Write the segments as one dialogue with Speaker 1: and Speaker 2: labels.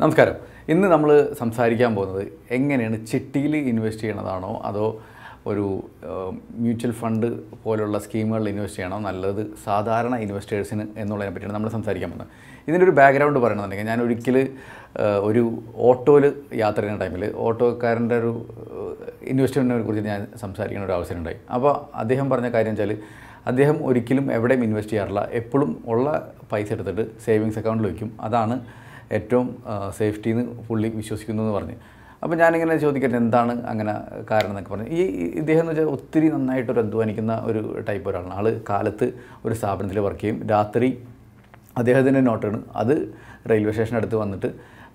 Speaker 1: നമസ്കാരം. ഇന്ന് നമ്മൾ സംസാരിക്കാൻ പോകുന്നത് എങ്ങനെയാണ് ചിട്ടിയിൽ ഇൻവെസ്റ്റ് ചെയ്യണതാണോ അതോ ഒരു മ്യൂച്വൽ ഫണ്ട് പോലുള്ള സ്കീമുകളിൽ ഇൻവെസ്റ്റ് ചെയ്യണോ നല്ലത് സാധാരണ ഇൻവെസ്റ്റേഴ്സിന് എന്നുള്ളതിനെ പറ്റിയാണ് നമ്മൾ സംസാരിക്കാൻ പോകുന്നത്. ഇതിൻ്റെ ഒരു ബാക്ക്ഗ്രൗണ്ട് പറയണമെന്നുണ്ടെങ്കിൽ ഞാൻ ഒരിക്കൽ ഒരു ഓട്ടോയിൽ യാത്ര ചെയ്യുന്ന ടൈമിൽ ഓട്ടോക്കാരൻ്റെ ഒരു ഇൻവെസ്റ്റ്മെൻറ്റിനെ കുറിച്ച് ഞാൻ സംസാരിക്കുന്ന ഒരു അവസരം ഉണ്ടായി. അപ്പോൾ അദ്ദേഹം പറഞ്ഞ കാര്യം വെച്ചാൽ അദ്ദേഹം ഒരിക്കലും എവിടെയും ഇൻവെസ്റ്റ് ചെയ്യാറില്ല, എപ്പോഴും ഉള്ള പൈസ എടുത്തിട്ട് സേവിങ്സ് അക്കൗണ്ടിൽ വയ്ക്കും, അതാണ് ഏറ്റവും സേഫ്റ്റി എന്ന് പുള്ളി വിശ്വസിക്കുന്നു എന്ന് പറഞ്ഞ്. അപ്പോൾ ഞാനിങ്ങനെ ചോദിക്കട്ടെ എന്താണ് അങ്ങനെ കാരണം എന്നൊക്കെ പറഞ്ഞു. ഇദ്ദേഹം എന്ന് വെച്ചാൽ ഒത്തിരി നന്നായിട്ടൊരു അധ്വാനിക്കുന്ന ഒരു ടൈപ്പ് ഒരാളാണ്. ആൾ കാലത്ത് ഒരു സ്ഥാപനത്തിൽ വർക്ക് ചെയ്യും, രാത്രി അദ്ദേഹത്തിൻ്റെ നോട്ടാണ് അത് റെയിൽവേ സ്റ്റേഷനടുത്ത് വന്നിട്ട്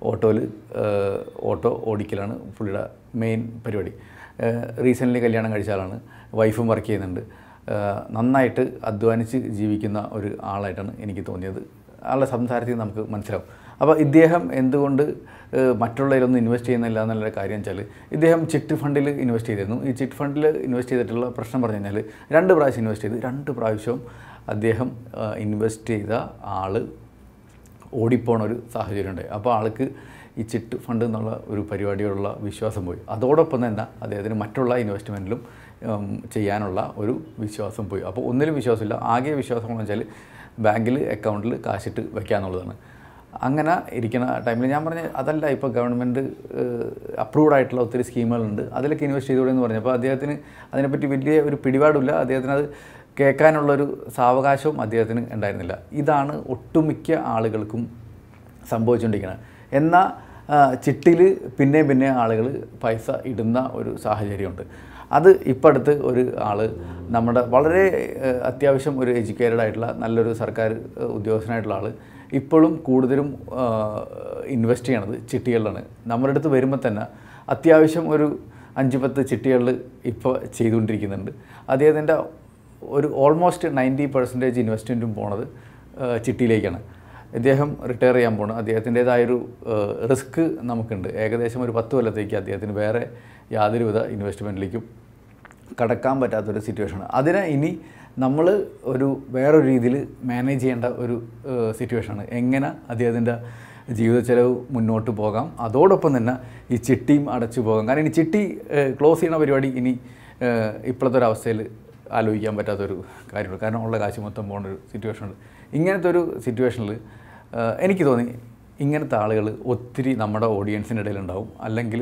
Speaker 1: ഓട്ടോ ഓടിക്കലാണ് പുള്ളിയുടെ മെയിൻ പരിപാടി. റീസെൻ്റ്ലി കല്യാണം കഴിച്ച ആളാണ്, വൈഫും വർക്ക് ചെയ്യുന്നുണ്ട്, നന്നായിട്ട് അധ്വാനിച്ച് ജീവിക്കുന്ന ഒരു ആളായിട്ടാണ് എനിക്ക് തോന്നിയത്. ആളുടെ സംസാരത്തിൽ നമുക്ക് മനസ്സിലാവും. അപ്പോൾ ഇദ്ദേഹം എന്തുകൊണ്ട് മറ്റുള്ളവരൊന്നും ഇൻവെസ്റ്റ് ചെയ്യുന്നില്ല എന്നുള്ള കാര്യം വെച്ചാൽ ഇദ്ദേഹം ചിറ്റ് ഫണ്ടിൽ ഇൻവെസ്റ്റ് ചെയ്തിരുന്നു. ഈ ചിറ്റ് ഫണ്ടിൽ ഇൻവെസ്റ്റ് ചെയ്തിട്ടുള്ള പ്രശ്നം പറഞ്ഞു കഴിഞ്ഞാൽ 2 പ്രാവശ്യം ഇൻവെസ്റ്റ് ചെയ്ത് 2 പ്രാവശ്യവും അദ്ദേഹം ഇൻവെസ്റ്റ് ചെയ്ത ആൾ ഓടിപ്പോണ ഒരു സാഹചര്യം ഉണ്ടായി. അപ്പോൾ ആൾക്ക് ഈ ചിറ്റ് ഫണ്ട് എന്നുള്ള ഒരു പരിപാടിയോടുള്ള വിശ്വാസം പോയി. അതോടൊപ്പം തന്നെ അദ്ദേഹത്തിന് മറ്റുള്ള ഇൻവെസ്റ്റ്മെൻറ്റിലും ചെയ്യാനുള്ള ഒരു വിശ്വാസം പോയി. അപ്പോൾ ഒന്നിലും വിശ്വാസമില്ല. ആകെ വിശ്വാസം എന്ന് വെച്ചാൽ ബാങ്കിൽ അക്കൗണ്ടിൽ കാശിട്ട് വയ്ക്കാന്നുള്ളതാണ്. അങ്ങനെ ഇരിക്കുന്ന ടൈമിൽ ഞാൻ പറഞ്ഞ അതല്ല, ഇപ്പോൾ ഗവൺമെൻറ് അപ്രൂവ്ഡ് ആയിട്ടുള്ള ഒത്തിരി സ്കീമുകളുണ്ട്, അതിലൊക്കെ ഇൻവെസ്റ്റ് ചെയ്തുകൂടെ എന്ന് പറഞ്ഞപ്പോൾ അദ്ദേഹത്തിന് അതിനെപ്പറ്റി വലിയ ഒരു പിടിപാടില്ല. അദ്ദേഹത്തിന് അത് കേൾക്കാനുള്ളൊരു സാവകാശവും അദ്ദേഹത്തിന് ഉണ്ടായിരുന്നില്ല. ഇതാണ് ഒട്ടുമിക്ക ആളുകൾക്കും സംഭവിച്ചുകൊണ്ടിരിക്കുന്നത്. എന്നാൽ ചിട്ടിയിൽ പിന്നെ ആളുകൾ പൈസ ഇടുന്ന ഒരു സാഹചര്യമുണ്ട്. അത് ഇപ്പോൾ അടുത്ത് ഒരു ആൾ നമ്മുടെ വളരെ അത്യാവശ്യം ഒരു എഡ്യൂക്കേറ്റഡ് ആയിട്ടുള്ള നല്ലൊരു സർക്കാർ ഉദ്യോഗസ്ഥനായിട്ടുള്ള ആൾ ഇപ്പോഴും കൂടുതലും ഇൻവെസ്റ്റ് ചെയ്യണത് ചിട്ടികളിലാണ്. നമ്മുടെ അടുത്ത് വരുമ്പോൾ തന്നെ അത്യാവശ്യം ഒരു 5-10 ചിട്ടികളിൽ ഇപ്പോൾ ചെയ്തുകൊണ്ടിരിക്കുന്നുണ്ട്. അദ്ദേഹത്തിൻ്റെ ഒരു ഓൾമോസ്റ്റ് 90% ഇൻവെസ്റ്റ്മെൻറ്റും പോണത് ചിട്ടിയിലേക്കാണ്. അദ്ദേഹം റിട്ടയർ ചെയ്യാൻ പോകണം. അദ്ദേഹത്തിൻ്റേതായൊരു റിസ്ക് നമുക്കുണ്ട്. ഏകദേശം ഒരു 10 കൊല്ലത്തേക്ക് അദ്ദേഹത്തിന് വേറെ യാതൊരുവിധ ഇൻവെസ്റ്റ്മെൻറ്റിലേക്കും കടക്കാൻ പറ്റാത്തൊരു സിറ്റുവേഷനാണ്. അതിനെ ഇനി നമ്മൾ വേറൊരു രീതിയിൽ മാനേജ് ചെയ്യേണ്ട ഒരു സിറ്റുവേഷനാണ്. എങ്ങനെ അദ്ദേഹത്തിൻ്റെ ജീവിത ചെലവ് മുന്നോട്ട് പോകാം, അതോടൊപ്പം തന്നെ ഈ ചിട്ടിയും അടച്ചു പോകാം. കാരണം ഇനി ചിട്ടി ക്ലോസ് ചെയ്യുന്ന പരിപാടി ഇനി ഇപ്പോഴത്തെ ഒരു അവസ്ഥയിൽ ആലോചിക്കാൻ പറ്റാത്തൊരു കാര്യമുണ്ട്. കാരണം ഉള്ള കാശ് മൊത്തം പോകുന്ന ഒരു സിറ്റുവേഷനുണ്ട്. ഇങ്ങനത്തെ ഒരു സിറ്റുവേഷനിൽ എനിക്ക് തോന്നി ഇങ്ങനത്തെ ആളുകൾ ഒത്തിരി നമ്മുടെ ഓഡിയൻസിൻ്റെ ഇടയിലുണ്ടാവും. അല്ലെങ്കിൽ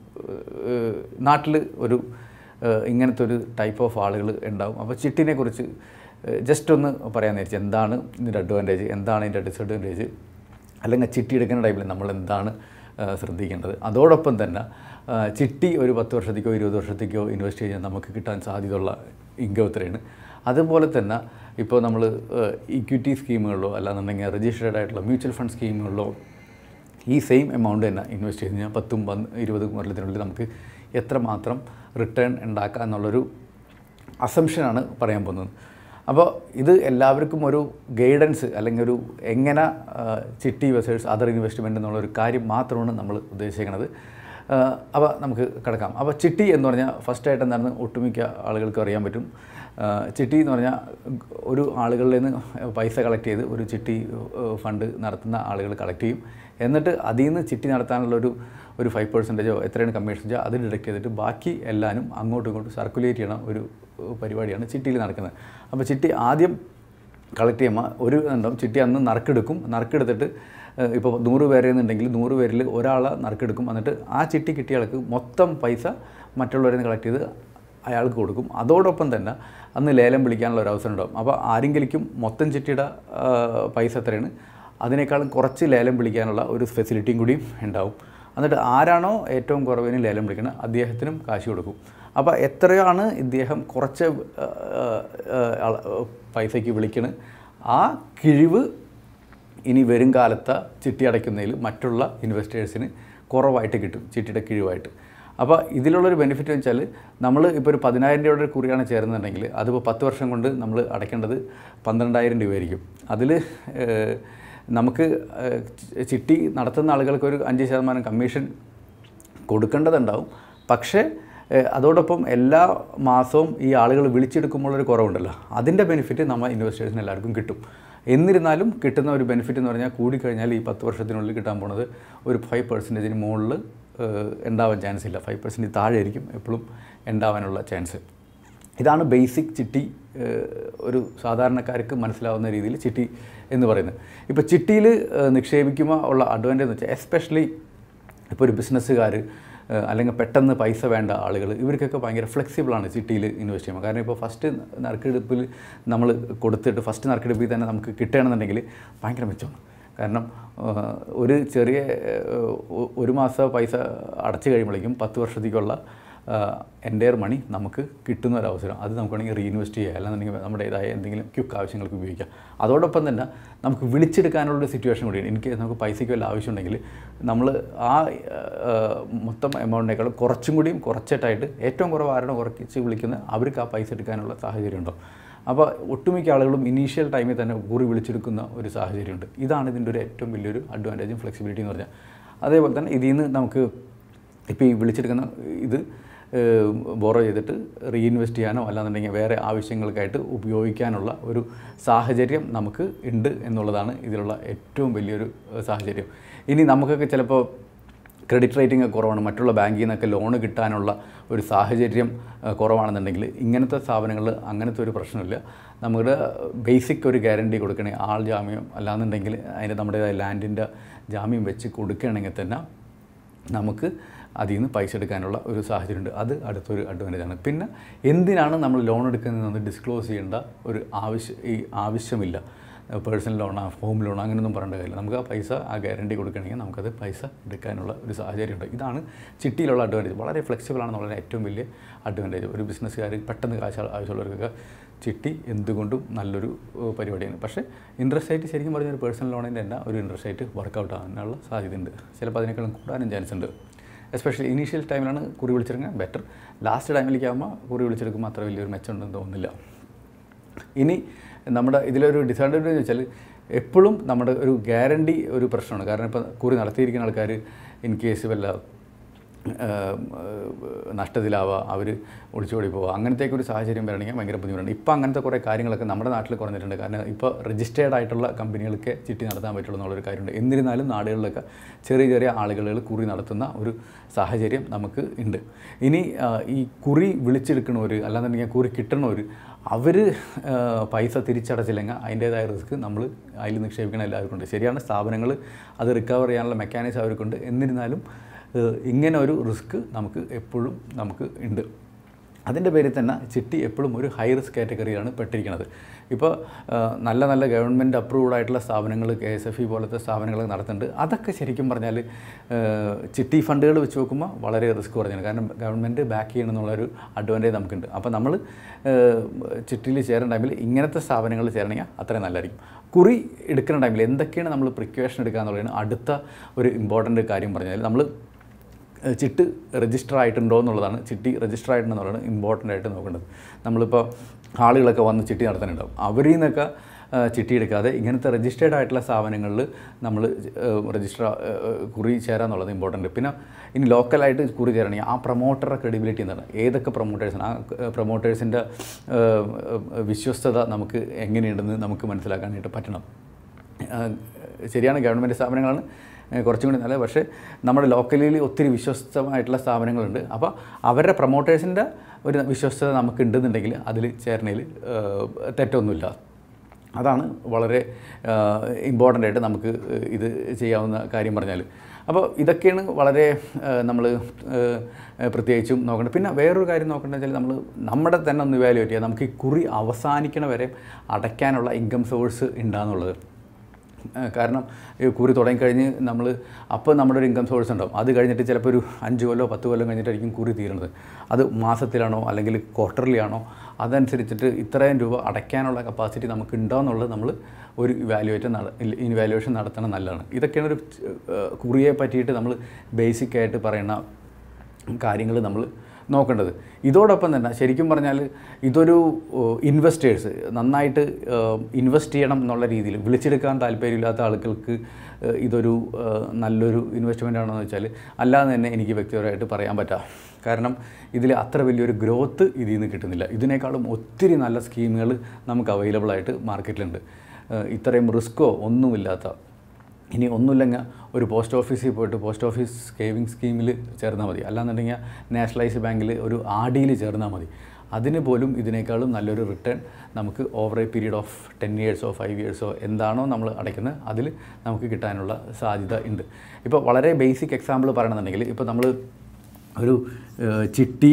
Speaker 1: നാട്ടിൽ ഇങ്ങനത്തെ ഒരു ടൈപ്പ് ഓഫ് ആളുകൾ ഉണ്ടാവും. അപ്പോൾ ചിട്ടിനെക്കുറിച്ച് ജസ്റ്റ് ഒന്ന് പറയാൻ നേരിച്ചു. എന്താണ് ഇതിൻ്റെ അഡ്വാൻറ്റേജ്, എന്താണ് ഇതിൻ്റെ ഡിസഡ്വാൻറ്റേജ്, അല്ലെങ്കിൽ ചിട്ടി എടുക്കുന്ന ടൈമിൽ നമ്മൾ എന്താണ് ശ്രദ്ധിക്കേണ്ടത്. അതോടൊപ്പം തന്നെ ചിട്ടി ഒരു 10 വർഷത്തേക്കോ 20 വർഷത്തേക്കോ ഇൻവെസ്റ്റ് ചെയ്യാൻ നമുക്ക് കിട്ടാൻ സാധ്യതയുള്ള ഇൻകം എത്രയാണ്. അതുപോലെ തന്നെ ഇപ്പോൾ നമ്മൾ ഇക്വിറ്റി സ്കീമുകളിലോ അല്ലാന്നുണ്ടെങ്കിൽ രജിസ്റ്റേർഡ് ആയിട്ടുള്ള മ്യൂച്വൽ ഫണ്ട് സ്കീമുകളിലോ ഈ സെയിം എമൗണ്ട് തന്നെ ഇൻവെസ്റ്റ് ചെയ്ത് കഴിഞ്ഞാൽ 10-20 കൊല്ലത്തിനുള്ളിൽ നമുക്ക് എത്രമാത്രം റിട്ടേൺ ഉണ്ടാക്കുക എന്നുള്ളൊരു അസംഷനാണ് പറയാൻ പോകുന്നത്. അപ്പോൾ ഇത് എല്ലാവർക്കും ഒരു ഗൈഡൻസ് അല്ലെങ്കിൽ ഒരു എങ്ങനെ ചിട്ടി വേഴ്സസ് അതർ ഇൻവെസ്റ്റ്മെൻറ്റ് എന്നുള്ളൊരു കാര്യം മാത്രമാണ് നമ്മൾ ഉദ്ദേശിക്കുന്നത്. അപ്പോൾ നമുക്ക് കിടക്കാം. അപ്പോൾ ചിട്ടി എന്ന് പറഞ്ഞാൽ ഫസ്റ്റായിട്ട് എന്താണെന്ന് ഒട്ടുമിക്ക ആളുകൾക്ക് അറിയാൻ പറ്റും. ചിട്ടി എന്ന് പറഞ്ഞാൽ ഒരു ആളുകളിൽ നിന്ന് പൈസ കളക്ട് ചെയ്ത് ഒരു ചിട്ടി ഫണ്ട് നടത്തുന്ന ആളുകൾ കളക്ട് ചെയ്യും. എന്നിട്ട് അതിൽ നിന്ന് ചിട്ടി നടത്താനുള്ളൊരു 5% എത്രയാണ് കമ്മീഷൻ അത് ഡിഡക്റ്റ് ചെയ്തിട്ട് ബാക്കി എല്ലാവരും അങ്ങോട്ടും ഇങ്ങോട്ടും സർക്കുലേറ്റ് ചെയ്യണ ഒരു പരിപാടിയാണ് ചിട്ടിയിൽ നടക്കുന്നത്. അപ്പോൾ ചിട്ടി ആദ്യം കളക്ട് ചെയ്യുമ്പോൾ ഉണ്ടാവും. ചിട്ടി അന്ന് നറുക്കെടുത്തിട്ട് ഇപ്പോൾ 100 പേരെന്നുണ്ടെങ്കിൽ 100 പേരിൽ ഒരാളെ നറുക്കെടുക്കും. എന്നിട്ട് ആ ചിട്ടി കിട്ടിയ ആൾക്ക് മൊത്തം പൈസ മറ്റുള്ളവരിൽ നിന്ന് കളക്ട് ചെയ്ത് അയാൾക്ക് കൊടുക്കും. അതോടൊപ്പം തന്നെ അന്ന് ലേലം വിളിക്കാനുള്ള ഒരു അവസരം ഉണ്ടാകും. അപ്പോൾ ആരെങ്കിലും മൊത്തം ചിട്ടിയുടെ പൈസ എത്രയാണ് അതിനേക്കാളും കുറച്ച് ലേലം വിളിക്കാനുള്ള ഒരു ഫെസിലിറ്റിയും കൂടിയും ഉണ്ടാവും. എന്നിട്ട് ആരാണോ ഏറ്റവും കുറവിന് ലേലം വിളിക്കുന്നത് അദ്ദേഹത്തിനും കാശ് കൊടുക്കും. അപ്പോൾ എത്രയാണ് ഇദ്ദേഹം കുറച്ച് പൈസയ്ക്ക് വിളിക്കുന്നത് ആ കിഴിവ് ഇനി വരും കാലത്തെ ചിട്ടി അടയ്ക്കുന്നതിൽ മറ്റുള്ള ഇൻവെസ്റ്റേഴ്സിന് കുറവായിട്ട് കിട്ടും, ചിട്ടിയുടെ കിഴിവായിട്ട്. അപ്പോൾ ഇതിലുള്ളൊരു ബെനിഫിറ്റ് എന്ന് വെച്ചാൽ നമ്മൾ ഇപ്പോൾ ഒരു 10,000 രൂപയുടെ കുറിയാണ് ചേരുന്നുണ്ടെങ്കിൽ അതിപ്പോൾ 10 വർഷം കൊണ്ട് നമ്മൾ അടയ്ക്കേണ്ടത് 12,000 രൂപയായിരിക്കും. അതിൽ നമുക്ക് ചിട്ടി നടത്തുന്ന ആളുകൾക്ക് ഒരു 5% കമ്മീഷൻ കൊടുക്കേണ്ടതുണ്ടാവും. പക്ഷേ അതോടൊപ്പം എല്ലാ മാസവും ഈ ആളുകൾ വിളിച്ചെടുക്കുമ്പോഴൊരു കുറവുണ്ടല്ലോ, അതിൻ്റെ ബെനിഫിറ്റ് നമ്മൾ ഇൻവെസ്റ്റേഴ്സിന് എല്ലാവർക്കും കിട്ടും. എന്നിരുന്നാലും കിട്ടുന്ന ഒരു ബെനിഫിറ്റ് എന്ന് പറഞ്ഞാൽ കൂടിക്കഴിഞ്ഞാൽ ഈ 10 വർഷത്തിനുള്ളിൽ കിട്ടാൻ പോണത് ഒരു 5% മുകളിൽ ഉണ്ടാവാൻ ചാൻസ് ഇല്ല. 5% താഴെ ആയിരിക്കും എപ്പോഴും ഉണ്ടാവാനുള്ള ചാൻസ്. ഇതാണ് ബേസിക് ചിട്ടി, ഒരു സാധാരണക്കാർക്ക് മനസ്സിലാവുന്ന രീതിയിൽ ചിട്ടി എന്ന് പറയുന്നത്. ഇപ്പോൾ ചിട്ടിയിൽ നിക്ഷേപിക്കുമ്പോൾ ഉള്ള അഡ്വാൻറ്റേജ് എന്ന് വെച്ചാൽ എസ്പെഷ്യലി ഇപ്പോൾ ഒരു ബിസിനസ്സുകാർ അല്ലെങ്കിൽ പെട്ടെന്ന് പൈസ വേണ്ട ആളുകൾ, ഇവർക്കൊക്കെ ഭയങ്കര ഫ്ലെക്സിബിളാണ് ചിട്ടിയിൽ ഇൻവെസ്റ്റ് ചെയ്യുമ്പോൾ. കാരണം ഇപ്പോൾ ഫസ്റ്റ് നറുക്കെടുപ്പിൽ നമ്മൾ കൊടുത്തിട്ട് ഫസ്റ്റ് നറുക്കെടുപ്പിൽ തന്നെ നമുക്ക് കിട്ടുകയാണെന്നുണ്ടെങ്കിൽ ഭയങ്കര മെച്ചമാണ്. കാരണം ഒരു ചെറിയ 1 മാസം പൈസ അടച്ചു കഴിയുമ്പോഴേക്കും 10 വർഷത്തേക്കുള്ള എൻ്റെയർ മണി നമുക്ക് കിട്ടുന്ന ഒരവസരം. അത് നമുക്ക് വേണമെങ്കിൽ റീഇൻവെസ്റ്റ് ചെയ്യുക, അല്ലാന്നുണ്ടെങ്കിൽ നമ്മുടേതായ എന്തെങ്കിലും ക്വിക്ക് ആവശ്യങ്ങൾക്ക് ഉപയോഗിക്കാം. അതോടൊപ്പം തന്നെ നമുക്ക് വിളിച്ചെടുക്കാനുള്ളൊരു സിറ്റുവേഷൻ കൂടിയാണ്. എനിക്ക് നമുക്ക് പൈസയ്ക്ക് വല്ല ആവശ്യമുണ്ടെങ്കിൽ നമ്മൾ ആ മൊത്തം എമൗണ്ടിനേക്കാളും കുറച്ചും കൂടിയും കുറച്ചിട്ടായിട്ട് ഏറ്റവും കുറവ് ആരുടെ കുറച്ച് വിളിക്കുന്ന അവർക്ക് ആ പൈസ എടുക്കാനുള്ള സാഹചര്യം ഉണ്ടോ. അപ്പോൾ ഒട്ടുമിക്ക ആളുകളും ഇനീഷ്യൽ ടൈമിൽ തന്നെ കുറി വിളിച്ചെടുക്കുന്ന ഒരു സാഹചര്യമുണ്ട്. ഇതാണ് ഇതിൻ്റെ ഒരു ഏറ്റവും വലിയൊരു അഡ്വാൻറ്റേജും ഫ്ലെക്സിബിലിറ്റി എന്ന് പറഞ്ഞാൽ. അതേപോലെ തന്നെ ഇതിൽ നിന്ന് നമുക്ക് ഇപ്പോൾ ഈ വിളിച്ചെടുക്കുന്ന ഇത് ബോറോ ചെയ്തിട്ട് റീഇൻവെസ്റ്റ് ചെയ്യാനോ അല്ലാന്നുണ്ടെങ്കിൽ വേറെ ആവശ്യങ്ങൾക്കായിട്ട് ഉപയോഗിക്കാനുള്ള ഒരു സാഹചര്യം നമുക്ക് ഉണ്ട് എന്നുള്ളതാണ് ഇതിലുള്ള ഏറ്റവും വലിയൊരു സാഹചര്യം. ഇനി നമുക്കൊക്കെ ചിലപ്പോൾ ക്രെഡിറ്റ് റേറ്റിംഗ് കുറവാണ്, മറ്റുള്ള ബാങ്കിൽ നിന്നൊക്കെ ലോണ് കിട്ടാനുള്ള ഒരു സാഹചര്യം കുറവാണെന്നുണ്ടെങ്കിൽ ഇങ്ങനത്തെ സ്ഥാപനങ്ങളിൽ അങ്ങനത്തെ ഒരു പ്രശ്നമില്ല. നമ്മുടെ ബേസിക് ഒരു ഗ്യാരണ്ടി കൊടുക്കണമെങ്കിൽ ആൾ ജാമ്യം അല്ലാന്നുണ്ടെങ്കിൽ അതിൻ്റെ നമ്മുടേതായ ലാൻഡിൻ്റെ ജാമ്യം വെച്ച് കൊടുക്കുകയാണെങ്കിൽ തന്നെ നമുക്ക് അതിൽ നിന്ന് പൈസ എടുക്കാനുള്ള ഒരു സാഹചര്യമുണ്ട്. അത് അടുത്തൊരു അഡ്വാൻറ്റേജാണ്. പിന്നെ എന്തിനാണ് നമ്മൾ ലോൺ എടുക്കുന്നതെന്ന് ഡിസ്ക്ലോസ് ചെയ്യേണ്ട ഒരു ആവശ്യമില്ല. പേഴ്സണൽ ലോണോ ഹോം ലോണോ അങ്ങനെയൊന്നും പറയേണ്ട കാര്യമില്ല. നമുക്ക് ആ പൈസ ആ ഗ്യാരണ്ടി കൊടുക്കണമെങ്കിൽ നമുക്കത് പൈസ എടുക്കാനുള്ള ഒരു സാഹചര്യമുണ്ട്. ഇതാണ് ചിട്ടിയിലുള്ള അഡ്വാൻറ്റേജ്. വളരെ ഫ്ലെക്സിബിളാണെന്നുള്ള ഏറ്റവും വലിയ അഡ്വാൻറ്റേജ്. ഒരു ബിസിനസ്സുകാർ പെട്ടെന്ന് കാശ് ആവശ്യമുള്ളവർക്കൊക്കെ ചിട്ടി എന്തുകൊണ്ടും നല്ലൊരു പരിപാടിയാണ്. പക്ഷേ ഇൻട്രസ്റ്റ് റേറ്റ് ശരിക്കും പറഞ്ഞൊരു പേഴ്സണൽ ലോണിൻ്റെ തന്നെ ഒരു ഇൻട്രസ്റ്റ് റേറ്റ് വർക്കൗട്ട് ആകാനുള്ള സാധ്യതയുണ്ട്. ചിലപ്പോൾ അതിനേക്കാളും കൂടാനും ചാൻസ് ഉണ്ട്. എസ്പെഷ്യലി ഇനീഷ്യൽ ടൈമിലാണ് കുറി വിളിച്ചെടുക്കുക ബെറ്റർ. ലാസ്റ്റ് ടൈമിലേക്ക് ആകുമ്പോൾ കുറി വിളിച്ചെടുക്കുമ്പോൾ അത്ര വലിയൊരു മെച്ചമുണ്ടെന്ന് തോന്നുന്നില്ല. ഇനി നമ്മുടെ ഇതിലൊരു ഡിസഡ്വാൻറ്റേജ് എന്ന് വെച്ചാൽ എപ്പോഴും നമ്മുടെ ഒരു ഗ്യാരണ്ടി ഒരു പ്രശ്നമാണ്. കാരണം ഇപ്പോൾ കുറി നടത്തിയിരിക്കുന്ന ആൾക്കാർ ഇൻ കേസ് വല്ല നഷ്ടത്തിലാവുക, അവർ ഒളിച്ചോടി പോവുക, അങ്ങനത്തേക്ക് ഒരു സാഹചര്യം വരണമെങ്കിൽ ഭയങ്കര ബുദ്ധിമുട്ടുണ്ട്. ഇപ്പോൾ അങ്ങനത്തെ കുറേ കാര്യങ്ങളൊക്കെ നമ്മുടെ നാട്ടിൽ കുറഞ്ഞിട്ടുണ്ട്. കാരണം ഇപ്പോൾ രജിസ്റ്റേർഡ് ആയിട്ടുള്ള കമ്പനികൾക്ക് ചിട്ടി നടത്താൻ പറ്റുള്ളൂ എന്നുള്ളൊരു കാര്യമുണ്ട്. എന്നിരുന്നാലും നാടുകളിലൊക്കെ ചെറിയ ചെറിയ ആളുകൾ കുറി നടത്തുന്ന ഒരു സാഹചര്യം നമുക്ക് ഉണ്ട്. ഇനി ഈ കുറി വിളിച്ചെടുക്കണവർ അല്ലാന്നുണ്ടെങ്കിൽ കുറി കിട്ടണവർ അവർ പൈസ തിരിച്ചടച്ചില്ലെങ്കിൽ അതിൻ്റേതായ റിസ്ക് നമ്മൾ അതിൽ നിക്ഷേപിക്കണം എല്ലാവർക്കും ഉണ്ട്. ശരിയാണ്, സ്ഥാപനങ്ങൾ അത് റിക്കവർ ചെയ്യാനുള്ള മെക്കാനിസം അവർക്കുണ്ട്. എന്നിരുന്നാലും ഇങ്ങനെ ഒരു റിസ്ക് നമുക്ക് എപ്പോഴും നമുക്ക് ഉണ്ട്. അതിൻ്റെ പേരിൽ തന്നെ ചിട്ടി എപ്പോഴും ഒരു ഹൈ റിസ്ക് കാറ്റഗറിയാണ് പെട്ടിരിക്കുന്നത്. ഇപ്പോൾ നല്ല നല്ല ഗവൺമെൻറ് അപ്രൂവ്ഡ് ആയിട്ടുള്ള സ്ഥാപനങ്ങൾ KSFE പോലത്തെ സ്ഥാപനങ്ങൾ നടത്തുന്നുണ്ട്. അതൊക്കെ ശരിക്കും പറഞ്ഞാൽ ചിട്ടി ഫണ്ടുകൾ വെച്ച് നോക്കുമ്പോൾ വളരെ റിസ്ക് കുറഞ്ഞാണ്. കാരണം ഗവൺമെൻറ് ബാക്ക് ചെയ്യണമെന്നുള്ളൊരു അഡ്വാൻറ്റേജ് നമുക്കുണ്ട്. അപ്പോൾ നമ്മൾ ചിട്ടിയിൽ ചേരുന്ന ടൈമിൽ ഇങ്ങനത്തെ സ്ഥാപനങ്ങളിൽ ചേരണമെങ്കിൽ അത്രയും നല്ലതായിരിക്കും. കുറി എടുക്കുന്ന ടൈമിൽ എന്തൊക്കെയാണ് നമ്മൾ പ്രിക്കോഷൻ എടുക്കുക എന്നുള്ളതാണ് അടുത്ത ഒരു ഇമ്പോർട്ടൻ്റ് കാര്യം. പറഞ്ഞാൽ നമ്മൾ ചിട്ട് രജിസ്റ്റർ ആയിട്ടുണ്ടോ എന്നുള്ളതാണ്. ചിട്ടി രജിസ്റ്റർ ആയിട്ടുണ്ടെന്നുള്ളതാണ് ഇമ്പോർട്ടൻ്റ് ആയിട്ട് നോക്കേണ്ടത്. നമ്മളിപ്പോൾ ആളുകളൊക്കെ വന്ന് ചിട്ടി നടത്താനുണ്ടാവും, അവരിൽ നിന്നൊക്കെ ചിട്ടി എടുക്കാതെ ഇങ്ങനത്തെ രജിസ്റ്റേർഡ് ആയിട്ടുള്ള സ്ഥാപനങ്ങളിൽ നമ്മൾ കുറി ചേരാന്നുള്ളത് ഇമ്പോർട്ടൻ്റ്. പിന്നെ ഇനി ലോക്കലായിട്ട് കുറി ചേരണമെങ്കിൽ ആ പ്രൊമോട്ടറുടെ ക്രെഡിബിലിറ്റി എന്താണ്, ഏതൊക്കെ പ്രൊമോട്ടേഴ്സാണ്, ആ പ്രൊമോട്ടേഴ്സിൻ്റെ വിശ്വസ്തത നമുക്ക് എങ്ങനെയുണ്ടെന്ന് നമുക്ക് മനസ്സിലാക്കാനായിട്ട് പറ്റണം. ശരിയാണ്, ഗവൺമെൻറ് സ്ഥാപനങ്ങളാണ് കുറച്ചും കൂടി നല്ലത്. പക്ഷേ നമ്മുടെ ലോക്കലിൽ ഒത്തിരി വിശ്വസ്തമായിട്ടുള്ള സ്ഥാപനങ്ങളുണ്ട്. അപ്പോൾ അവരുടെ പ്രൊമോട്ടേഴ്സിൻ്റെ ഒരു വിശ്വസ്തത നമുക്ക് ഉണ്ടെന്നുണ്ടെങ്കിൽ അതിൽ ചേരണയിൽ തെറ്റൊന്നുമില്ല. അതാണ് വളരെ ഇമ്പോർട്ടൻ്റ് ആയിട്ട് നമുക്ക് ഇത് ചെയ്യാവുന്ന കാര്യം പറഞ്ഞാൽ. അപ്പോൾ ഇതൊക്കെയാണ് വളരെ നമ്മൾ പ്രത്യേകിച്ചും നോക്കേണ്ടത്. പിന്നെ വേറൊരു കാര്യം നോക്കേണ്ടത് വെച്ചാൽ നമ്മുടെ തന്നെ ഒന്ന് ഇവാലുവേറ്റ് ചെയ്യുക, നമുക്ക് ഈ കുറി അവസാനിക്കണ വരെ അടയ്ക്കാനുള്ള ഇൻകം സോഴ്സ് ഉണ്ടാകുന്നുള്ളത്. കാരണം ഈ കുറി തുടങ്ങിക്കഴിഞ്ഞ് നമ്മൾ അപ്പോൾ നമ്മുടെ ഒരു ഇൻകം സോഴ്സ് ഉണ്ടാവും. അത് കഴിഞ്ഞിട്ട് ചിലപ്പോൾ ഒരു 5 കൊല്ലോ 10 കൊല്ലം കഴിഞ്ഞിട്ടായിരിക്കും കുറി തീരുന്നത്. അത് മാസത്തിലാണോ അല്ലെങ്കിൽ ക്വാർട്ടർലി ആണോ, അതനുസരിച്ചിട്ട് ഇത്രയും രൂപ അടയ്ക്കാനുള്ള കപ്പാസിറ്റി നമുക്ക് ഉണ്ടാവുന്നുള്ളത് നമ്മൾ ഒരു ഇവാലുവേഷൻ നടത്തണം നല്ലതാണ്. ഇതൊക്കെയാണ് ഒരു കുറിയെ പറ്റിയിട്ട് നമ്മൾ ബേസിക്കായിട്ട് പറയുന്ന കാര്യങ്ങൾ നമ്മൾ നോക്കേണ്ടത്. ഇതോടൊപ്പം തന്നെ ശരിക്കും പറഞ്ഞാൽ ഇതൊരു ഇൻവെസ്റ്റേഴ്സ് നന്നായിട്ട് ഇൻവെസ്റ്റ് ചെയ്യണം എന്നുള്ള രീതിയിൽ വിളിച്ചെടുക്കാൻ താല്പര്യമില്ലാത്ത ആളുകൾക്ക് ഇതൊരു നല്ലൊരു ഇൻവെസ്റ്റ്മെൻ്റ് ആണെന്ന് വെച്ചാൽ അല്ലാതെ തന്നെ എനിക്ക് വ്യക്തിപരമായിട്ട് പറയാൻ പറ്റാം. കാരണം ഇതിൽ അത്ര വലിയൊരു ഗ്രോത്ത് ഇതിൽ നിന്ന് കിട്ടുന്നില്ല. ഇതിനേക്കാളും ഒത്തിരി നല്ല സ്കീമുകൾ നമുക്ക് അവൈലബിൾ ആയിട്ട് മാർക്കറ്റിലുണ്ട്. ഇത്രയും റിസ്ക്കോ ഒന്നുമില്ലാത്ത, ഇനി ഒന്നുമില്ലെങ്കിൽ ഒരു പോസ്റ്റ് ഓഫീസിൽ പോയിട്ട് പോസ്റ്റ് ഓഫീസ് സേവിങ് സ്കീമിൽ ചേർന്നാൽ മതി, അല്ലാന്നുണ്ടെങ്കിൽ നാഷണലൈസ്ഡ് ബാങ്കിൽ ഒരു RDയിൽ ചേർന്നാൽ മതി. അതിന് പോലും ഇതിനേക്കാളും നല്ലൊരു റിട്ടേൺ നമുക്ക് ഓവർ എ പീരീഡ് ഓഫ് 10 ഇയേഴ്സോ 5 ഇയേഴ്സോ എന്താണോ നമ്മൾ അടയ്ക്കുന്നത് അതിൽ നമുക്ക് കിട്ടാനുള്ള സാധ്യത ഉണ്ട്. ഇപ്പോൾ വളരെ ബേസിക് എക്സാമ്പിൾ പറയണമെന്നുണ്ടെങ്കിൽ, ഇപ്പോൾ നമ്മൾ ഒരു ചിട്ടി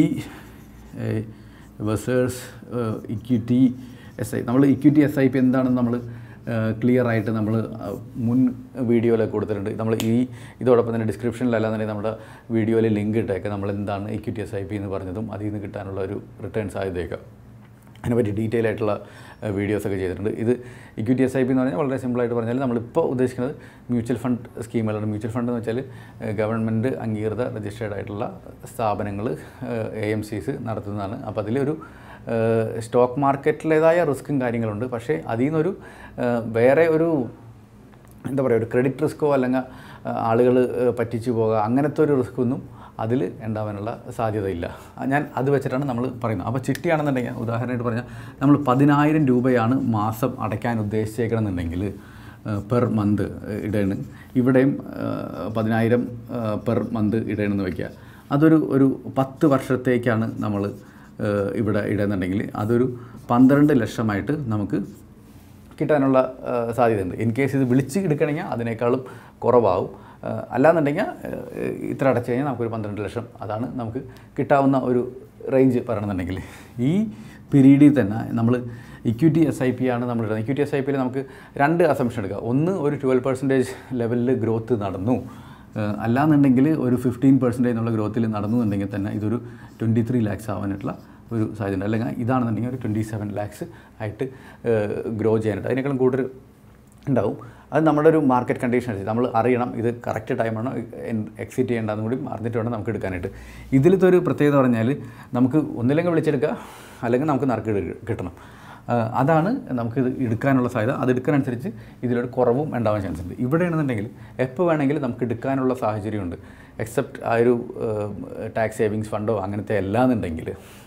Speaker 1: വേഴ്സസ് ഇക്വിറ്റി SI, നമ്മൾ ഇക്വിറ്റി SIP എന്താണെന്ന് നമ്മൾ ക്ലിയർ ആയിട്ട് നമ്മൾ മുൻ വീഡിയോയിലൊക്കെ കൊടുത്തിട്ടുണ്ട്. നമ്മൾ ഇതോടൊപ്പം തന്നെ ഡിസ്ക്രിപ്ഷനിൽ അല്ലാന്നുണ്ടെങ്കിൽ നമ്മുടെ വീഡിയോയിൽ ലിങ്ക് ഇട്ടേക്കെ നമ്മൾ എന്താണ് ഇക്വിറ്റി SIP എന്ന് പറഞ്ഞതും അതിൽ നിന്ന് കിട്ടാനുള്ള ഒരു റിട്ടേൺ സാധ്യതയൊക്കെ അതിനെപ്പറ്റി ഡീറ്റെയിൽ ആയിട്ടുള്ള വീഡിയോസൊക്കെ ചെയ്തിട്ടുണ്ട്. ഇത് ഇക്വിറ്റി SIP എന്ന് പറഞ്ഞാൽ വളരെ സിമ്പിളായിട്ട് പറഞ്ഞാൽ നമ്മളിപ്പോൾ ഉദ്ദേശിക്കുന്നത് മ്യൂച്വൽ ഫണ്ട് സ്കീമുകളാണ്. മ്യൂച്വൽ ഫണ്ട് എന്ന് വെച്ചാൽ ഗവൺമെൻറ് അംഗീകൃത രജിസ്റ്റേർഡ് ആയിട്ടുള്ള സ്ഥാപനങ്ങൾ AMCs നടത്തുന്നതാണ്. അപ്പോൾ അതിലൊരു സ്റ്റോക്ക് മാർക്കറ്റിലേതായ റിസ്ക്കും കാര്യങ്ങളുണ്ട്. പക്ഷേ അതിൽ നിന്നൊരു വേറെ ഒരു എന്താ പറയുക, ഒരു ക്രെഡിറ്റ് റിസ്ക്കോ അല്ലെങ്കിൽ ആളുകൾ പറ്റിച്ചു പോകുക അങ്ങനത്തെ ഒരു റിസ്ക്കൊന്നും അതിൽ ഉണ്ടാവാനുള്ള സാധ്യതയില്ല. ഞാൻ അത് വെച്ചിട്ടാണ് നമ്മൾ പറയുന്നത്. അപ്പോൾ ചിട്ടിയാണെന്നുണ്ടെങ്കിൽ ഉദാഹരണമായിട്ട് പറഞ്ഞാൽ നമ്മൾ 10,000 രൂപയാണ് മാസം അടയ്ക്കാൻ ഉദ്ദേശിച്ചേക്കണമെന്നുണ്ടെങ്കിൽ പെർ മന്ത് ഇടേണ്, ഇവിടെയും 10,000 പെർ മന്ത് ഇടേണെന്ന് വയ്ക്കുക. ഒരു 10 വർഷത്തേക്കാണ് നമ്മൾ ഇവിടെ ഇടുന്നുണ്ടെങ്കിൽ അതൊരു 12 ലക്ഷമായിട്ട് നമുക്ക് കിട്ടാനുള്ള സാധ്യതയുണ്ട്. ഇൻ കേസ് ഇത് വിളിച്ച് എടുക്കണമെങ്കിൽ അതിനേക്കാളും കുറവാകും. അല്ലാന്നുണ്ടെങ്കിൽ ഇത്ര അടച്ചു കഴിഞ്ഞാൽ നമുക്കൊരു 12 ലക്ഷം, അതാണ് നമുക്ക് കിട്ടാവുന്ന ഒരു റേഞ്ച് പറയണമെന്നുണ്ടെങ്കിൽ. ഈ പീരീഡിൽ തന്നെ നമ്മൾ ഇക്വിറ്റി SIP ആണ് നമ്മൾ ഇടുന്നത്. ഇക്വിറ്റി SIPയിൽ നമുക്ക് 2 അസംപ്ഷൻ എടുക്കുക. ഒന്ന്, ഒരു 12% ലെവലിൽ ഗ്രോത്ത് നടന്നു, അല്ലാന്നുണ്ടെങ്കിൽ ഒരു 15% എന്നുള്ള ഗ്രോത്തിൽ നടന്നുന്നുണ്ടെങ്കിൽ തന്നെ ഇതൊരു 23 lakhs ആവാനായിട്ടുള്ള ഒരു സാധ്യത, അല്ലെങ്കിൽ ഇതാണെന്നുണ്ടെങ്കിൽ ഒരു 27 lakhs ആയിട്ട് ഗ്രോ ചെയ്യാനായിട്ട് അതിനേക്കാളും കൂടുതൽ ഉണ്ടാവും. അത് നമ്മുടെ ഒരു മാർക്കറ്റ് കണ്ടീഷൻ അനുസരിച്ച് നമ്മൾ അറിയണം ഇത് കറക്റ്റ് ടൈമാണോ എക്സിറ്റ് ചെയ്യേണ്ടതെന്ന് കൂടി അറിഞ്ഞിട്ട് വേണം നമുക്ക് എടുക്കാനായിട്ട്. ഇതിലത്തെ ഒരു പ്രത്യേകത പറഞ്ഞാൽ നമുക്ക് ഒന്നില്ലെങ്കിൽ വിളിച്ചെടുക്കുക അല്ലെങ്കിൽ നമുക്ക് നറുക്ക് കിട്ടണം. അതാണ് നമുക്കിത് എടുക്കാനുള്ള സാധ്യത. അത് എടുക്കാനനുസരിച്ച് ഇതിലൊരു കുറവും ഉണ്ടാവാൻ ചാൻസ് ഉണ്ട്. ഇവിടെയാണെന്നുണ്ടെങ്കിൽ എപ്പോൾ വേണമെങ്കിലും നമുക്ക് എടുക്കാനുള്ള സാഹചര്യമുണ്ട്. എക്സെപ്റ്റ് ആ ഒരു ടാക്സ് സേവിങ്സ് ഫണ്ടോ അങ്ങനത്തെ എല്ലാന്നുണ്ടെങ്കിൽ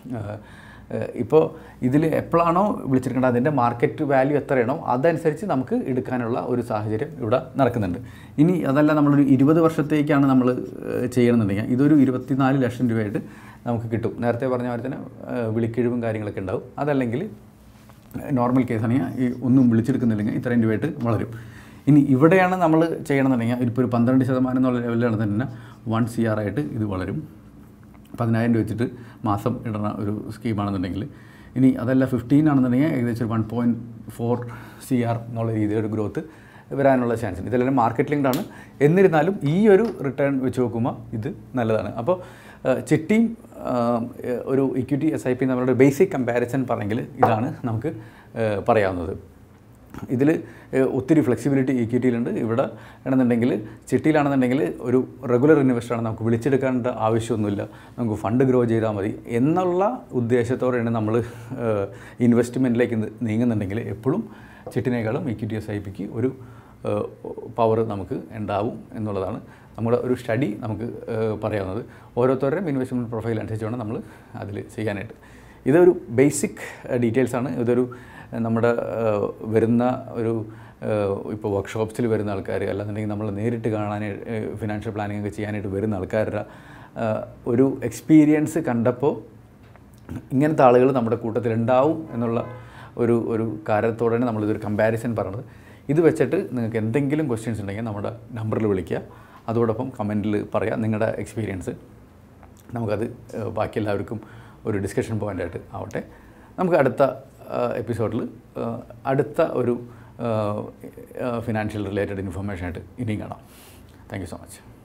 Speaker 1: ഇപ്പോൾ ഇതിൽ എപ്പോഴാണോ വിളിച്ചെടുക്കേണ്ടത് അതിൻ്റെ മാർക്കറ്റ് വാല്യൂ എത്രയാണോ അതനുസരിച്ച് നമുക്ക് എടുക്കാനുള്ള ഒരു സാഹചര്യം ഇവിടെ നടക്കുന്നുണ്ട്. ഇനി അതല്ല നമ്മളൊരു 20 വർഷത്തേക്കാണ് നമ്മൾ ചെയ്യണമെന്നുണ്ടെങ്കിൽ ഇതൊരു 24 ലക്ഷം രൂപയായിട്ട് നമുക്ക് കിട്ടും. നേരത്തെ പറഞ്ഞ പോലെ തന്നെ വിളിക്കിഴിവും കാര്യങ്ങളൊക്കെ ഉണ്ടാവും. അതല്ലെങ്കിൽ നോർമൽ കേസാണെങ്കിൽ ഈ ഒന്നും വിളിച്ചെടുക്കുന്നില്ലെങ്കിൽ ഇത്രയും രൂപയായിട്ട് വളരും. ഇനി ഇവിടെയാണ് നമ്മൾ ചെയ്യണമെന്നുണ്ടെങ്കിൽ ഇപ്പോൾ ഒരു 12% എന്നുള്ള ലെവലിലാണ് തന്നെ 1 CR ആയിട്ട് ഇത് വളരും. 10,000 രൂപ വെച്ചിട്ട് മാസം ഇടുന്ന ഒരു സ്കീമാണെന്നുണ്ടെങ്കിൽ. ഇനി അതല്ല 15 ആണെന്നുണ്ടെങ്കിൽ ഏകദേശം 1.4 CR എന്നുള്ള രീതിയിലൊരു ഗ്രോത്ത് വരാനുള്ള ചാൻസ് ഉണ്ട്. ഇതെല്ലാം മാർക്കറ്റ് ലിങ്ക്ഡാണ്. എന്നിരുന്നാലും ഈ ഒരു റിട്ടേൺ വെച്ച് നോക്കുമ്പോൾ ഇത് നല്ലതാണ്. അപ്പോൾ ചിട്ടിയും ഒരു ഇക്വിറ്റി SIP നമ്മളുടെ ബേസിക് കമ്പാരിസൺ പറഞ്ഞെങ്കിൽ ഇതാണ് നമുക്ക് പറയാവുന്നത്. ഇതിൽ ഒത്തിരി ഫ്ലെക്സിബിലിറ്റി ഇക്വിറ്റിയിലുണ്ട്. ഇവിടെ ആണെന്നുണ്ടെങ്കിൽ ചിട്ടിയിലാണെന്നുണ്ടെങ്കിൽ ഒരു റെഗുലർ ഇൻവെസ്റ്ററാണ്, നമുക്ക് വിളിച്ചെടുക്കേണ്ട ആവശ്യമൊന്നുമില്ല, നമുക്ക് ഫണ്ട് ഗ്രോ ചെയ്താൽ മതി എന്നുള്ള ഉദ്ദേശത്തോടെയാണ് നമ്മൾ ഇൻവെസ്റ്റ്മെൻറ്റിലേക്ക് നീങ്ങുന്നുണ്ടെങ്കിൽ എപ്പോഴും ചിട്ടിനേക്കാളും ഇക്വിറ്റി SIPക്ക് ഒരു പവർ നമുക്ക് ഉണ്ടാവും എന്നുള്ളതാണ് നമ്മുടെ ഒരു സ്റ്റഡി നമുക്ക് പറയാവുന്നത്. ഓരോരുത്തരുടെയും ഇൻവെസ്റ്റ്മെൻറ്റ് പ്രൊഫൈൽ അനുസരിച്ച് വേണം നമ്മൾ അതിൽ ചെയ്യാനായിട്ട്. ഇതൊരു ബേസിക് ഡീറ്റെയിൽസാണ്. ഇതൊരു നമ്മുടെ വരുന്ന ഒരു ഇപ്പോൾ വർക്ക്ഷോപ്സിൽ വരുന്ന ആൾക്കാർ അല്ലാന്നുണ്ടെങ്കിൽ നമ്മൾ നേരിട്ട് കാണാനായിട്ട് ഫിനാൻഷ്യൽ പ്ലാനിങ് ഒക്കെ ചെയ്യാനായിട്ട് വരുന്ന ആൾക്കാരുടെ ഒരു എക്സ്പീരിയൻസ് കണ്ടപ്പോൾ ഇങ്ങനത്തെ ആളുകൾ നമ്മുടെ കൂട്ടത്തിലുണ്ടാവും എന്നുള്ള ഒരു കാര്യത്തോടെയാണ് നമ്മളിതൊരു കമ്പാരിസൺ പറഞ്ഞത്. ഇത് വെച്ചിട്ട് നിങ്ങൾക്ക് എന്തെങ്കിലും ക്വസ്റ്റ്യൻസ് ഉണ്ടെങ്കിൽ നമ്മുടെ നമ്പറിൽ വിളിക്കുക, അതോടൊപ്പം കമൻറ്റിൽ പറയാം നിങ്ങളുടെ എക്സ്പീരിയൻസ്. നമുക്കത് ബാക്കി എല്ലാവർക്കും ഒരു ഡിസ്കഷൻ പോയിൻ്റായിട്ട് ആവട്ടെ. നമുക്ക് അടുത്ത എപ്പിസോഡിൽ അടുത്ത ഒരു ഫിനാൻഷ്യൽ റിലേറ്റഡ് ഇൻഫർമേഷൻ ആയിട്ട് ഇനിയും കാണാം. Thank you so much.